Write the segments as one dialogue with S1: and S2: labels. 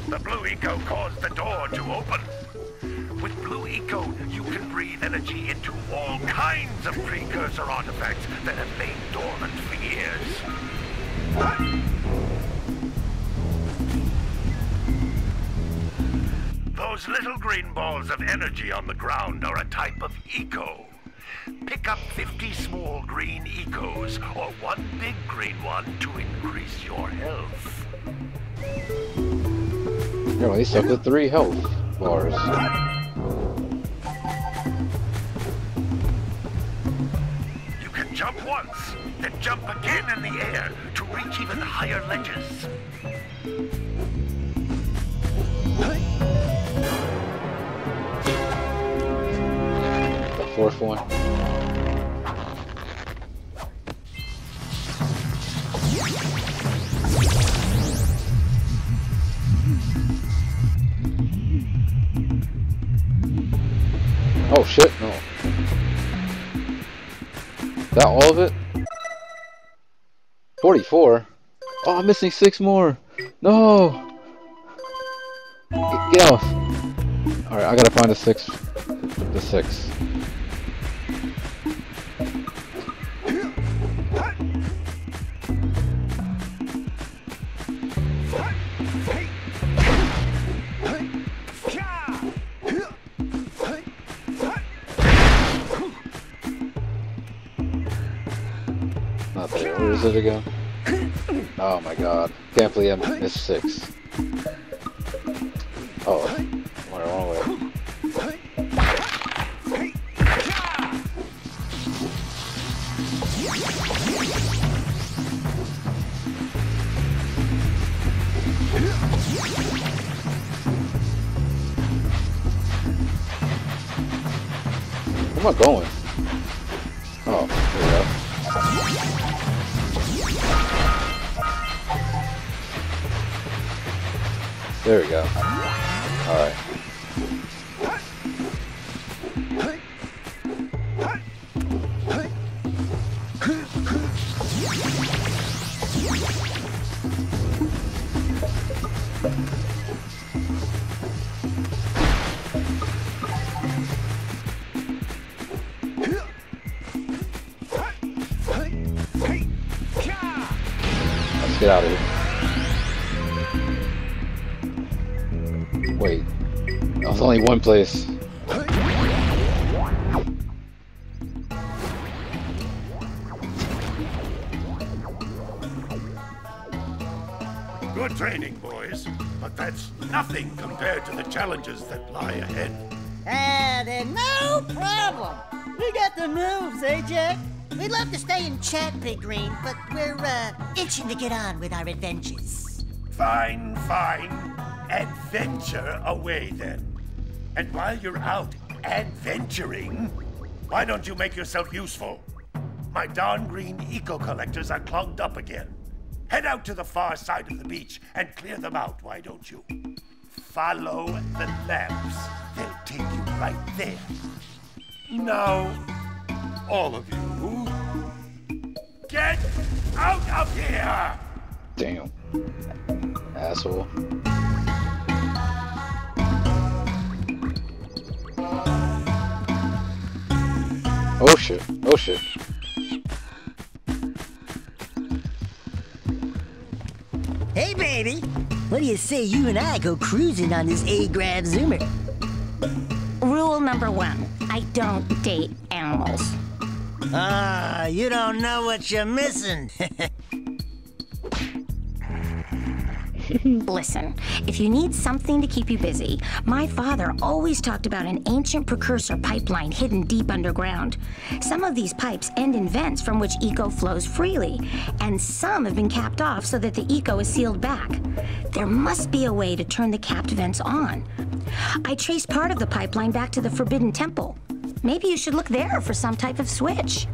S1: The Blue Eco caused the door to open. With Blue Eco, you can breathe energy into all kinds of precursor artifacts that have lain dormant for years. Those little green balls of energy on the ground are a type of Eco. Pick up 50 small green Ecos, or one big green one to increase your health.
S2: You're only stuck with 3 health bars.
S1: You can jump once, then jump again in the air to reach even higher ledges.
S2: The 4th one. Oh shit, no. That all of it? 44? Oh, I'm missing 6 more! No! Get off! Alright, I gotta find the 6. The 6. Not there. Where is it again? Oh my god. Can't believe I missed 6. Oh, went the wrong way. Where am I going? Oh, there we go. There we go. Alright. Let's get out of here. Wait. That's only one place.
S1: Good training, boys, but that's nothing compared to the challenges that lie ahead.
S3: Then no problem. We got the moves, eh, Jack? We'd love to stay and chat, Big Green, but we're, itching to get on with our adventures.
S1: Fine, fine. Adventure away, then. And while you're out adventuring, why don't you make yourself useful? My darn green eco-collectors are clogged up again. Head out to the far side of the beach and clear them out, why don't you? Follow the lamps. They'll take you right there. Now, all of you, get out of here!
S2: Damn. Asshole. Oh shit. Oh shit.
S3: Hey, baby. What do you say you and I go cruising on this A-Grab Zoomer?
S4: Rule number 1, I don't date animals.
S3: Ah, you don't know what you're missing.
S4: Listen, if you need something to keep you busy, my father always talked about an ancient precursor pipeline hidden deep underground. Some of these pipes end in vents from which eco flows freely, and some have been capped off so that the eco is sealed back. There must be a way to turn the capped vents on. I traced part of the pipeline back to the Forbidden Temple. Maybe you should look there for some type of switch.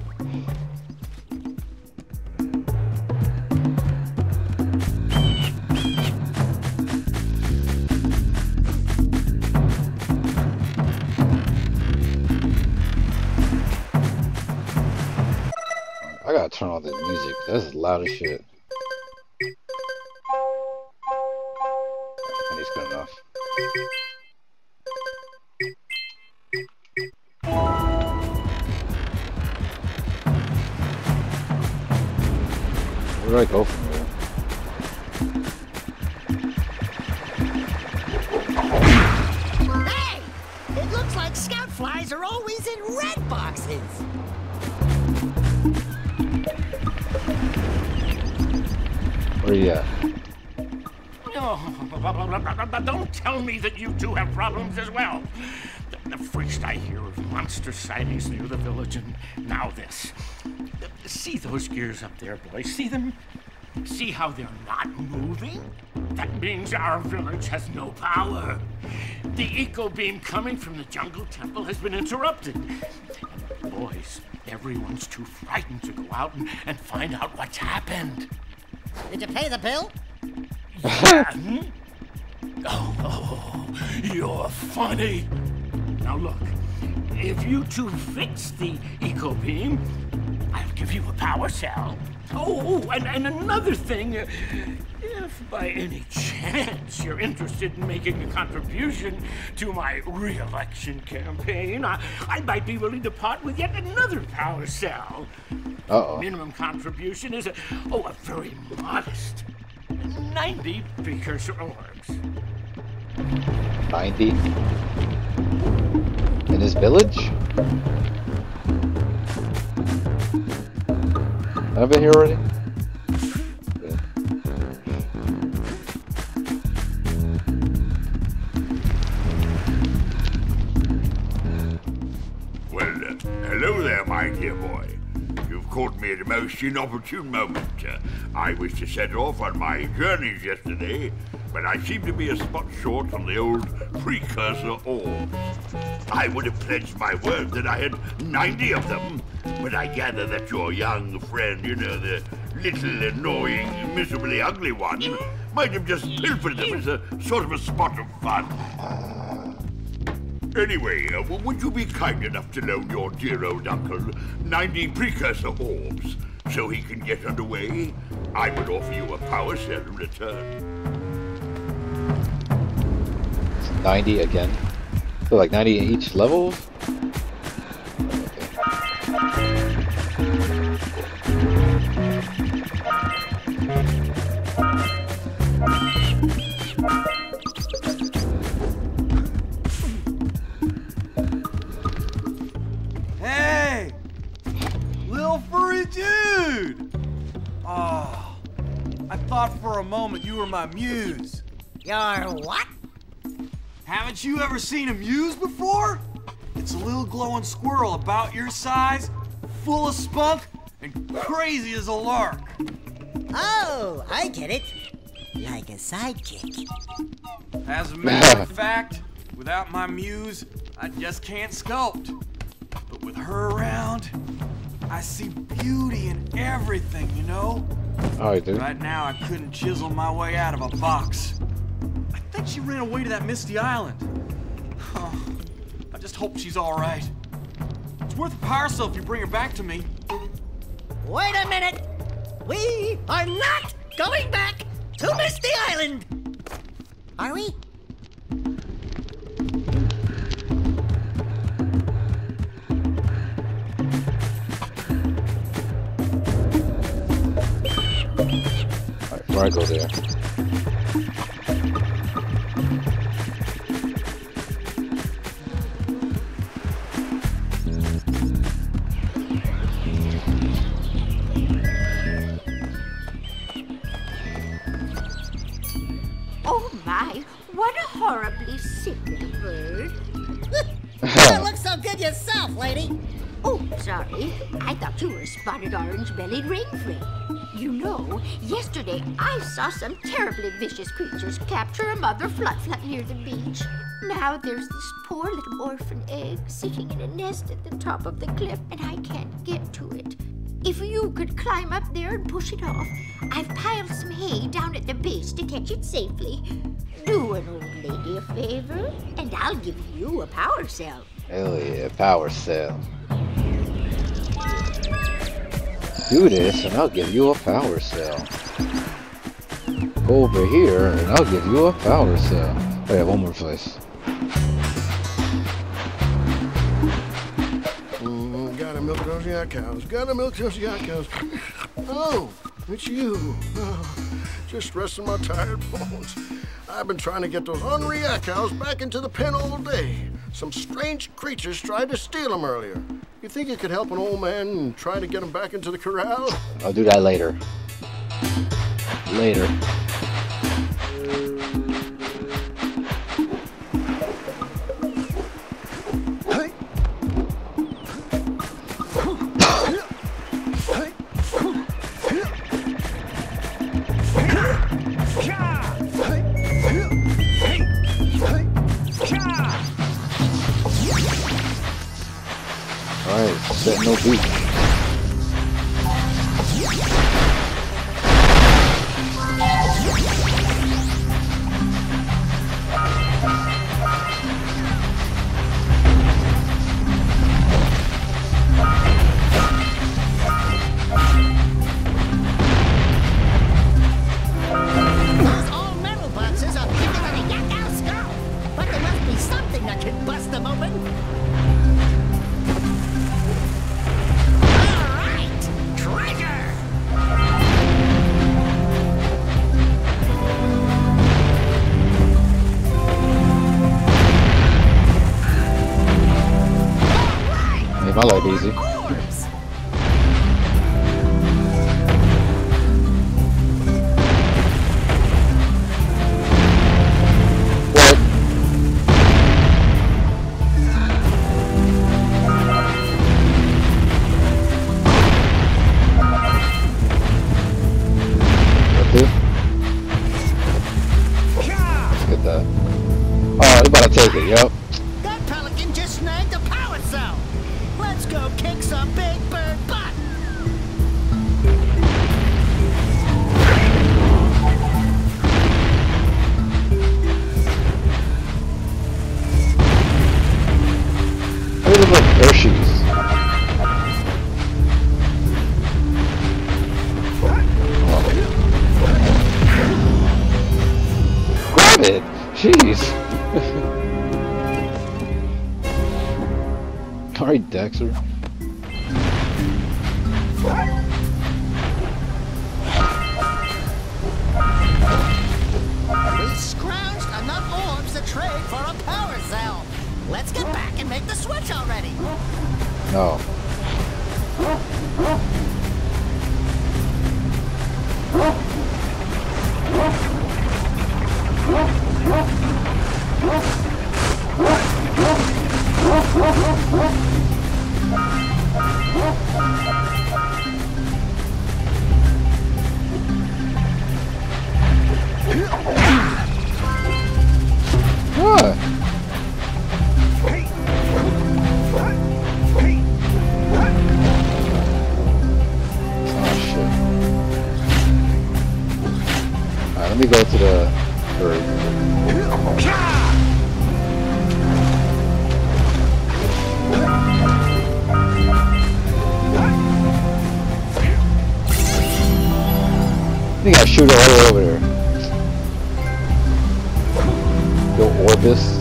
S2: I gotta turn on the music. That's loud as shit. is good enough. Where do I go from here?
S3: Hey! It looks like scout flies are always in red boxes.
S2: Where you at?
S1: Oh, don't tell me that you two have problems as well. First I hear of monster sightings near the village, and now this. See those gears up there, boys? See them? See how they're not moving? That means our village has no power. The eco beam coming from the jungle temple has been interrupted. Boys, everyone's too frightened to go out and find out what's happened.
S3: Did you pay the bill?
S1: Yeah. Oh, you're funny. Now look, if you two fix the eco beam, I'll give you a power cell. Oh, and another thing, if by any chance you're interested in making a contribution to my re-election campaign, I might be willing to part with yet another power cell.
S2: Uh-oh.
S1: Minimum contribution is a very modest 90 precursor orbs.
S2: 90? In his village? I've been here already? Yeah.
S5: Well, hello there, my dear boy. You've caught me at a most inopportune moment. I was to set off on my journeys yesterday, but I seem to be a spot short on the old precursor orbs. I would have pledged my word that I had 90 of them, but I gather that your young friend, you know, the little annoying, miserably ugly one, might have just pilfered them as a sort of a spot of fun. Anyway, would you be kind enough to loan your dear old uncle 90 precursor orbs so he can get underway? I would offer you a power cell in return.
S2: 90 again? So like 90 each level?
S6: Hey! Little furry dude! Oh, I thought for a moment you were my muse.
S3: Your what?
S6: Haven't you ever seen a muse before? It's a little glowing squirrel about your size, full of spunk, and crazy as a lark.
S3: Oh, I get it. Like a sidekick.
S6: As a matter of fact, without my muse, I just can't sculpt. But with her around, I see beauty in everything, you know?
S2: Oh, you do?
S6: Right now, I couldn't chisel my way out of a box. I think she ran away to that misty island. Huh. I just hope she's all right. It's worth a power cell if you bring her back to me.
S3: Wait a minute. We are not going back to Misty Island. Are we?
S2: Alright, before I go there.
S7: Oh my, what a horribly sick little bird.
S3: You look so good yourself, lady.
S7: Oh, sorry. I thought you were a spotted orange-bellied rainflake. You know, yesterday I saw some terribly vicious creatures capture a mother flutflut near the beach. Now there's this poor little orphan egg sitting in a nest at the top of the cliff, and I can't get to it. If you could climb up there and push it off, I've piled some hay down at the base to catch it safely. Do an old lady a favor, and I'll give you a power cell.
S2: Hell yeah, power cell. Do this and I'll give you a power cell. Go over here and I'll give you a power cell. Oh yeah, one more place.
S8: Gotta milk those yak cows. Gotta milk those yak cows. Oh, it's you. Oh, just resting my tired bones. I've been trying to get those ornery yak cows back into the pen all day. Some strange creatures tried to steal them earlier. You think you could help an old man and try to get them back into the corral?
S2: I'll do that later. Later. Alright, set no beat.
S3: Those old metal boxes are bigger than a yak owl skull. But there must be something that can bust them open. All right, treasure!
S2: Made my life easy.
S3: Orbs!
S2: What? That do? Let's get that. Oh, you about to take it, yep.
S3: That pelican just snagged a power cell. Let's go kick some big bird butt.
S2: They look like Hershey's. Grab it! Jeez! Alright, Dexter.
S3: We scrounged enough orbs to trade for a power cell. Let's get back and make the switch already.
S2: No. What? Oh shit. Alright, let me go to the bird. I think I shoot it all the way over there. Go Orbis.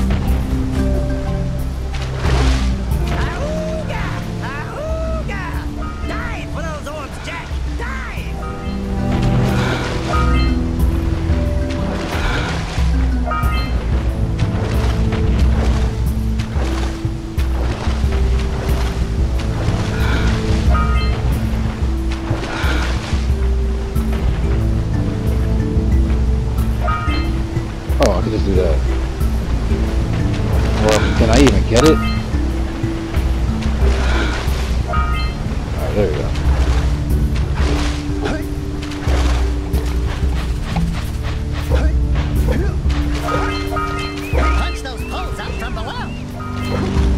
S3: Ahooga! Ahooga! Dive for those orbs, Jack! Dive!
S2: Oh, I could just do that. Well, can I even get it? Alright, there we go.
S3: Punch those poles up from below.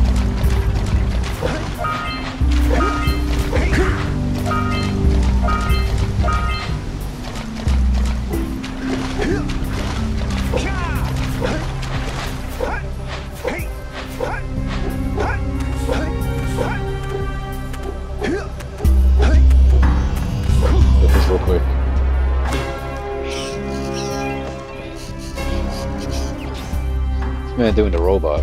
S2: Man doing the robot.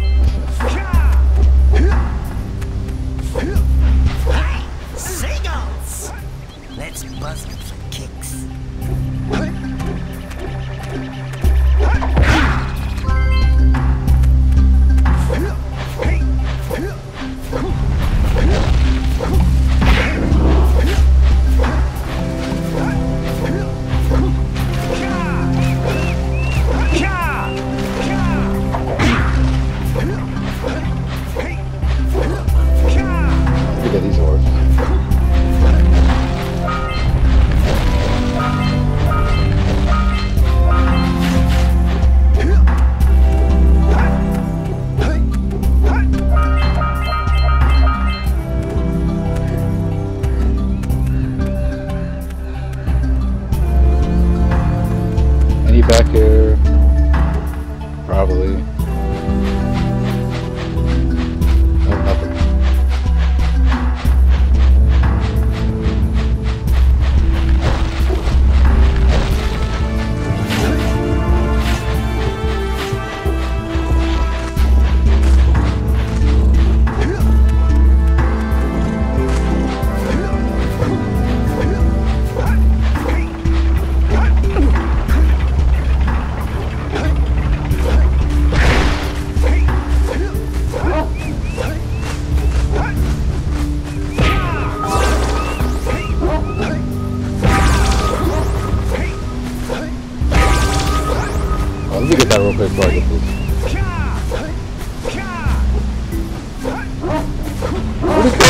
S3: Hey, seagulls! Let's buzz them for kicks.
S2: Look at these orbs. Any back here? Probably. No, nothing. Oh, let me get that real quick before I get this. Where'd it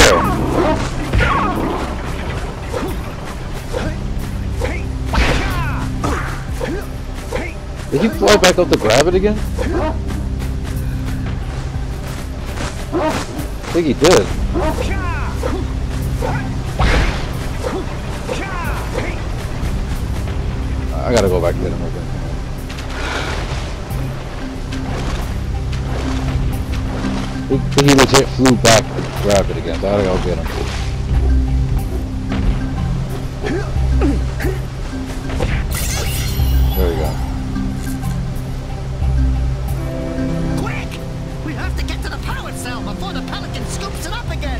S2: go? Did he fly back up to grab it again? I think he did. I gotta go back and get him again. He legit flew back and grabbed it again, so I gotta go get him. There we go.
S3: Quick! We have to get to the power cell before the Pelican scoops it up again!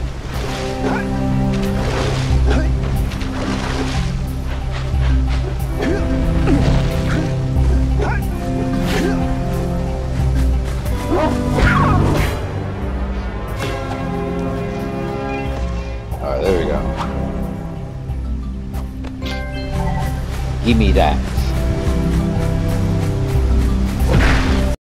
S2: Alright, there we go. Give me that.